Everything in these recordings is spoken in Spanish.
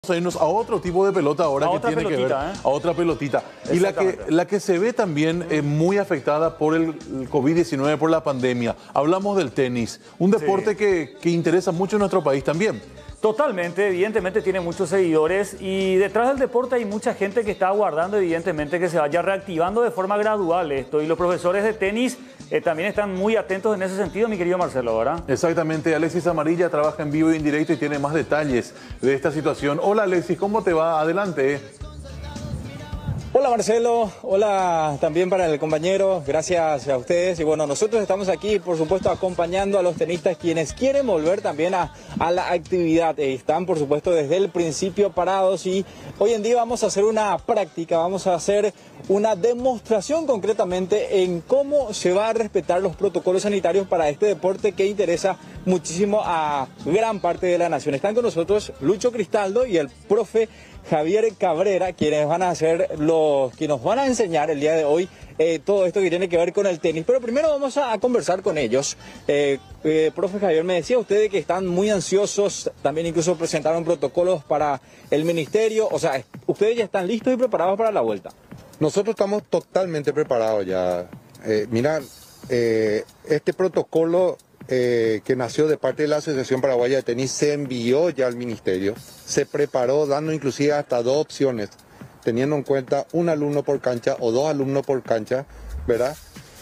A irnos a otro tipo de pelota ahora que tiene que ver a otra pelotita. Y la que se ve también muy afectada por el COVID-19, por la pandemia. Hablamos del tenis, un deporte que interesa mucho en nuestro país también. Totalmente, evidentemente tiene muchos seguidores y detrás del deporte hay mucha gente que está aguardando evidentemente que se vaya reactivando de forma gradual esto. Y los profesores de tenis también están muy atentos en ese sentido, mi querido Marcelo, ¿verdad? Exactamente, Alexis Amarilla trabaja en vivo y en directo y tiene más detalles de esta situación. Hola Alexis, ¿cómo te va? Adelante. Hola Marcelo, hola también para el compañero, gracias a ustedes. Y bueno, nosotros estamos aquí, por supuesto, acompañando a los tenistas quienes quieren volver también a la actividad. Están, por supuesto, desde el principio parados y hoy en día vamos a hacer una práctica, vamos a hacer una demostración concretamente en cómo se va a respetar los protocolos sanitarios para este deporte que interesa muchísimo a gran parte de la nación. Están con nosotros Lucho Cristaldo y el profe Javier Cabrera, quienes van a ser que nos van a enseñar el día de hoy todo esto que tiene que ver con el tenis. Pero primero vamos a conversar con ellos. Profe Javier, me decía usted que están muy ansiosos, también incluso presentaron protocolos para el ministerio. O sea, ustedes ya están listos y preparados para la vuelta. Nosotros estamos totalmente preparados ya. Mira, este protocolo que nació de parte de la Asociación Paraguaya de Tenis se envió ya al ministerio, se preparó dando inclusive hasta dos opciones, teniendo en cuenta un alumno por cancha o dos alumnos por cancha, ¿verdad?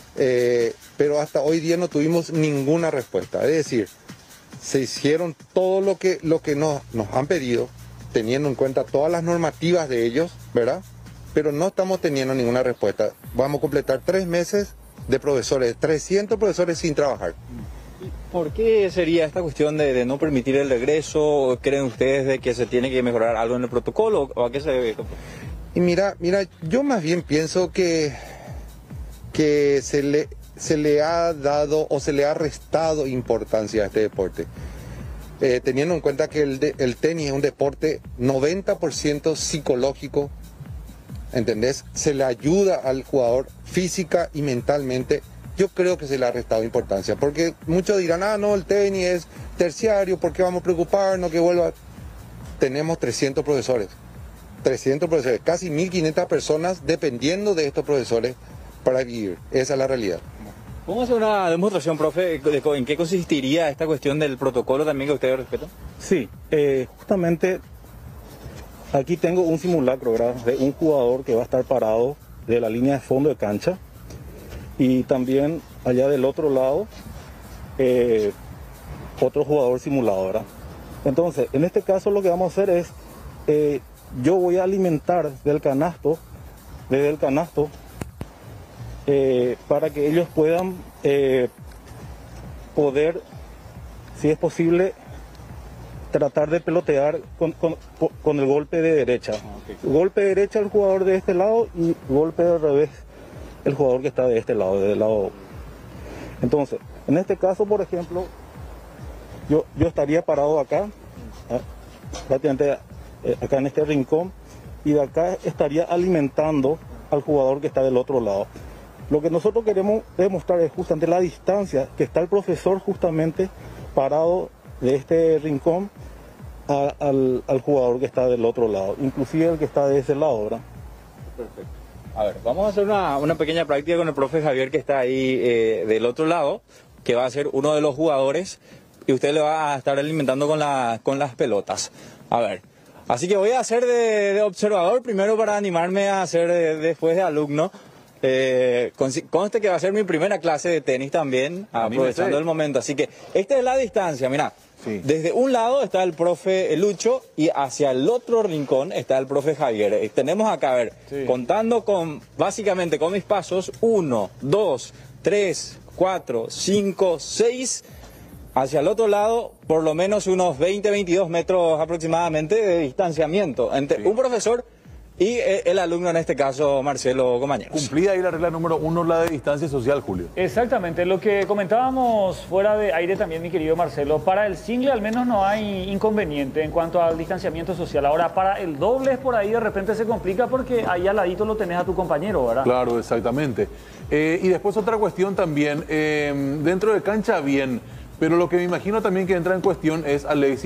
Pero hasta hoy día no tuvimos ninguna respuesta, es decir, se hicieron todo lo que nos han pedido, teniendo en cuenta todas las normativas de ellos, ¿verdad? Pero no estamos teniendo ninguna respuesta. Vamos a completar 3 meses de profesores, 300 profesores sin trabajar. ¿Por qué sería esta cuestión de no permitir el regreso? ¿Creen ustedes de que se tiene que mejorar algo en el protocolo? ¿O a qué se debe esto? Y mira, yo más bien pienso que se le ha dado o se le ha restado importancia a este deporte. Teniendo en cuenta que el tenis es un deporte 90% psicológico, ¿entendés? Se le ayuda al jugador física y mentalmente. Yo creo que se le ha restado importancia, porque muchos dirán, no, el tenis es terciario, ¿por qué vamos a preocuparnos que vuelva? Tenemos 300 profesores, casi 1.500 personas dependiendo de estos profesores para vivir. Esa es la realidad. ¿Vamos a hacer una demostración, profe, en qué consistiría esta cuestión del protocolo también que ustedes respetan? Sí, justamente aquí tengo un simulacro, ¿verdad?, de un jugador que va a estar parado de la línea de fondo de cancha. Y también allá del otro lado, otro jugador simulado, ¿verdad? Entonces, en este caso lo que vamos a hacer es, yo voy a alimentar desde el canasto, para que ellos puedan poder, si es posible, tratar de pelotear con el golpe de derecha. Golpe de derecha el jugador de este lado y golpe de revés el jugador que está de este lado, del lado. Entonces, en este caso, por ejemplo, yo estaría parado acá, prácticamente acá en este rincón, y de acá estaría alimentando al jugador que está del otro lado. Lo que nosotros queremos demostrar es justamente la distancia que está el profesor justamente parado de este rincón al jugador que está del otro lado, inclusive el que está de ese lado, ¿verdad? Perfecto. A ver, vamos a hacer una pequeña práctica con el profe Javier que está ahí del otro lado, que va a ser uno de los jugadores y usted le va a estar alimentando con las pelotas. A ver, así que voy a hacer de observador primero para animarme a hacer después de alumno. Conste que va a ser mi primera clase de tenis también, aprovechando el momento. Así que esta es la distancia, mirá. Sí. Desde un lado está el profe Lucho y hacia el otro rincón está el profe Javier. Tenemos acá, a ver, sí, contando básicamente con mis pasos, 1, 2, 3, 4, 5, 6. Hacia el otro lado, por lo menos unos 20, 22 metros aproximadamente de distanciamiento entre un profesor y el alumno, en este caso, Marcelo, compañeros. Cumplida ahí la regla número 1, la de distancia social, Julio. Exactamente, lo que comentábamos fuera de aire también, mi querido Marcelo, para el single al menos no hay inconveniente en cuanto al distanciamiento social. Ahora, para el doble por ahí de repente se complica porque ahí al ladito lo tenés a tu compañero, ¿verdad? Claro, exactamente. Y después otra cuestión también, dentro de cancha bien, pero lo que me imagino también que entra en cuestión es, Alexis,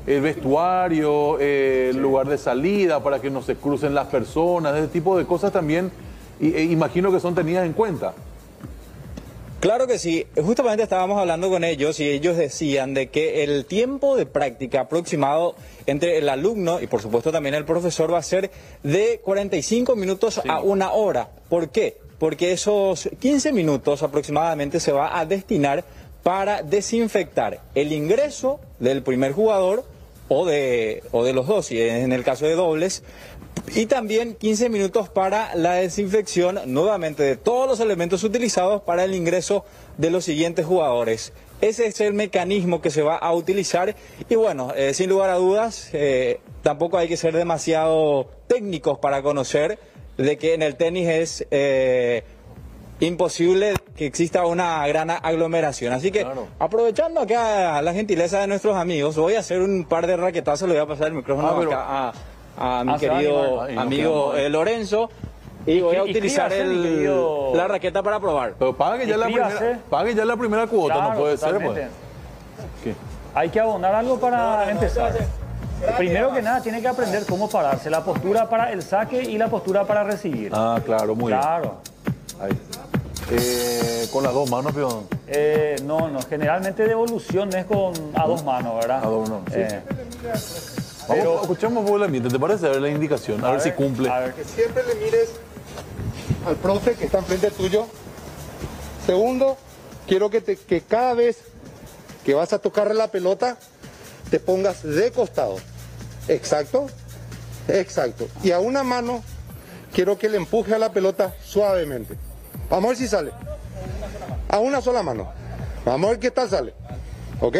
el vestuario, el lugar de salida para que no se crucen las personas, ese tipo de cosas también imagino que son tenidas en cuenta. Claro que sí, justamente estábamos hablando con ellos y ellos decían de que el tiempo de práctica aproximado entre el alumno y por supuesto también el profesor va a ser de 45 minutos a 1 hora. ¿Por qué? Porque esos 15 minutos aproximadamente se va a destinar para desinfectar el ingreso del primer jugador o de los dos, si en el caso de dobles, y también 15 minutos para la desinfección nuevamente de todos los elementos utilizados para el ingreso de los siguientes jugadores. Ese es el mecanismo que se va a utilizar y bueno, sin lugar a dudas, tampoco hay que ser demasiado técnicos para conocer de que en el tenis es imposible que exista una gran aglomeración. Así que, claro, aprovechando acá la gentileza de nuestros amigos, voy a hacer un par de raquetazos, le voy a pasar el micrófono acá a mi querido amigo Lorenzo y voy a utilizar la raqueta para probar. Pero pague ya la primera cuota, claro, no puede ser. Pues. Hay que abonar algo para empezar. Primero que nada tiene que aprender cómo pararse, la postura para el saque y la postura para recibir. Ah, claro, muy bien. Claro. Ahí. ¿Con las dos manos, peón? No, generalmente devolución es a dos manos, ¿verdad? A dos manos, sí. Vamos, escuchamos un poco el ambiente, ¿te parece? A ver la indicación, a ver si cumple. A ver, que siempre le mires al profe que está enfrente tuyo. Segundo, quiero que cada vez que vas a tocar la pelota, te pongas de costado. Exacto, exacto. Y a una mano, quiero que le empuje a la pelota suavemente. Vamos a ver si sale. A una sola mano. Vamos a ver qué tal sale. ¿Ok?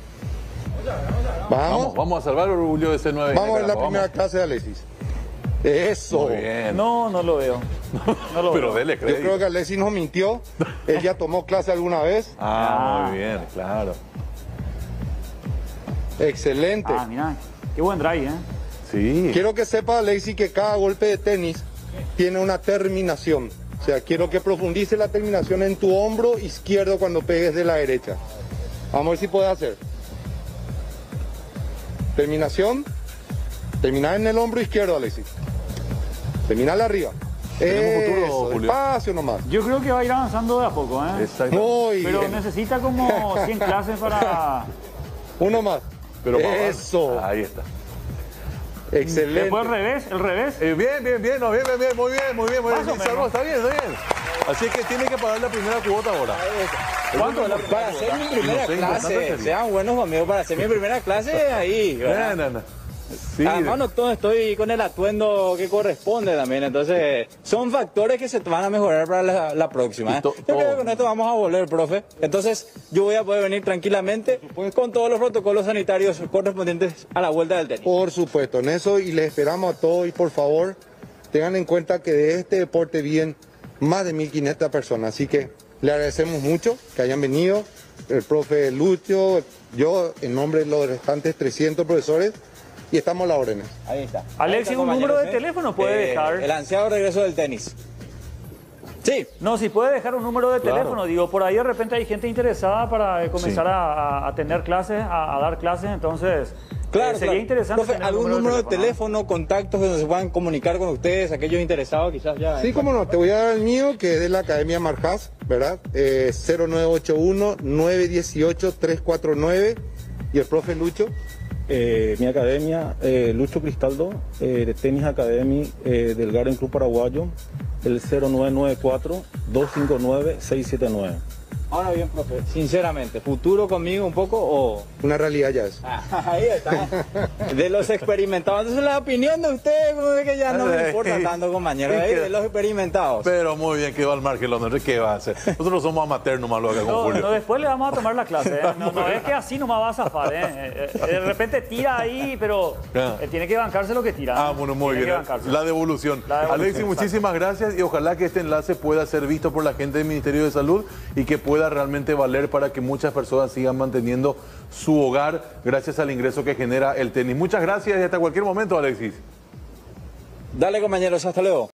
Vamos a salvar el orgullo de C9. Vamos a ver la primera clase de Alexis. Eso. Muy bien. No lo veo. No lo Pero veo. dele crédito. Yo creo que Alexis nos mintió. Él ya tomó clase alguna vez. Muy bien, claro. Excelente. Mira, qué buen drive, Sí. Quiero que sepa, Alexis, que cada golpe de tenis tiene una terminación. O sea, quiero que profundice la terminación en tu hombro izquierdo cuando pegues de la derecha. Vamos a ver si puedes hacer. Terminación. Terminar en el hombro izquierdo, Alexis. Terminarla arriba. Tenemos futuro, Eso, Julio. despacio nomás. Yo creo que va a ir avanzando de a poco, Exacto. Muy Pero bien. necesita como 100 clases para... Uno más. Pero eso. Ahí está. Excelente. Después el revés. Bien, muy bien. Más o menos. Salvo, está bien. Así que tiene que pagar la primera cuota ahora. ¿Cuánto? Para hacer mi primera clase, sean buenos amigos, para hacer mi primera clase ahí. No. Sí, además no estoy con el atuendo que corresponde también, entonces son factores que se van a mejorar para la próxima. Yo creo que con esto vamos a volver, profe. Entonces yo voy a poder venir tranquilamente con todos los protocolos sanitarios correspondientes a la vuelta del tenis. Por supuesto, en eso y les esperamos a todos y por favor tengan en cuenta que de este deporte viven más de 1.500 personas, así que le agradecemos mucho que hayan venido, el profe Lucho, yo en nombre de los restantes 300 profesores. Y estamos a las órdenes. Ahí está. Alexis, un número de teléfono puede dejar. El ansiado regreso del tenis. Sí. No, si puede dejar un número de teléfono, digo, por ahí de repente hay gente interesada para comenzar a tener clases, a dar clases, entonces sería interesante. Profe, tener ¿algún número de teléfono, contactos donde se puedan comunicar con ustedes, aquellos interesados quizás ya? Sí, cómo no, te voy a dar el mío, que es de la Academia Marjás, ¿verdad? 0981-918-349 y el profe Lucho. Mi academia, Lucho Cristaldo, de Tenis Academy del Garden Club Paraguayo, el 0994-259-679. Ahora bien, profe, sinceramente, ¿futuro conmigo un poco o...? Una realidad ya es. Ahí está. De los experimentados. Entonces la opinión de ustedes, como ve que ya no me importa tanto, compañero, de los experimentados. Pero muy bien, quedó al margen, Londres, ¿qué va a hacer? Nosotros somos amateurs nomás lo acá con Julio. No, después le vamos a tomar la clase, no es que así nomás va a zafar, de repente tira ahí, pero tiene que bancarse lo que tira. Bueno, muy bien. La devolución. Alexis, muchísimas gracias y ojalá que este enlace pueda ser visto por la gente del Ministerio de Salud y que pueda realmente valer para que muchas personas sigan manteniendo su hogar gracias al ingreso que genera el tenis. Muchas gracias y hasta cualquier momento, Alexis. Dale, compañeros, hasta luego.